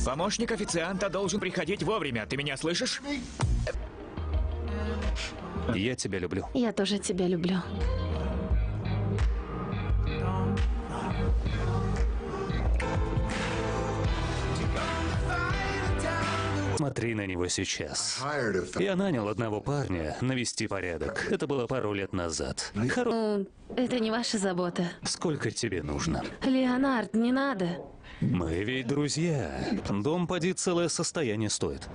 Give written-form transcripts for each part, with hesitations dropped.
Помощник официанта должен приходить вовремя. Ты меня слышишь? Я тебя люблю. Я тоже тебя люблю. Смотри на него сейчас. Я нанял одного парня навести порядок. Это было пару лет назад. Ну, это не ваша забота. Сколько тебе нужно? Леонард, не надо. Мы ведь друзья. Дом поди целое состояние стоит.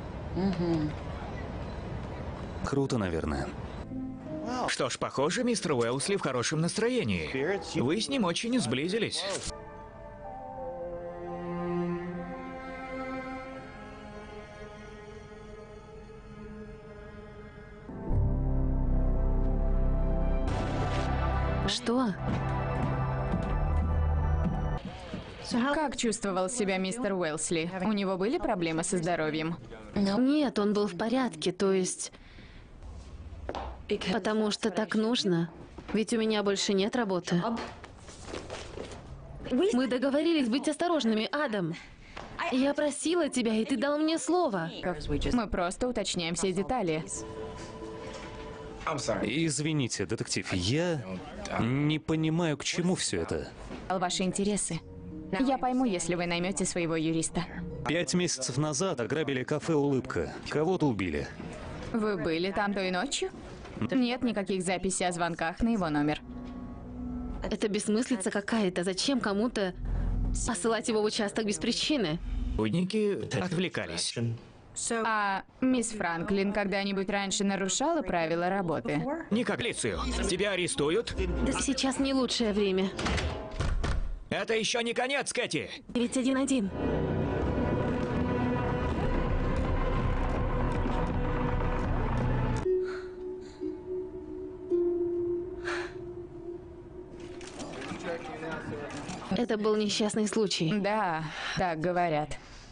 Круто, наверное. Что ж, похоже, мистер Уэлсли в хорошем настроении. Вы с ним очень сблизились. Что? Как чувствовал себя мистер Уэлсли? У него были проблемы со здоровьем? Нет, он был в порядке, то есть... Потому что так нужно. Ведь у меня больше нет работы. Мы договорились быть осторожными, Адам. Я просила тебя, и ты дал мне слово. Мы просто уточняем все детали. Извините, детектив, я не понимаю, к чему все это. Ваши интересы. Я пойму, если вы наймете своего юриста. 5 месяцев назад ограбили кафе «Улыбка». Кого-то убили. Вы были там той ночью? Нет никаких записей о звонках на его номер. Это бессмыслица какая-то. Зачем кому-то посылать его в участок без причины? Сотрудники отвлекались. А мисс Франклин когда-нибудь раньше нарушала правила работы? Не как полицию. Тебя арестуют? Сейчас не лучшее время. Это еще не конец, Кэти. 911. Это был несчастный случай. Да, так говорят.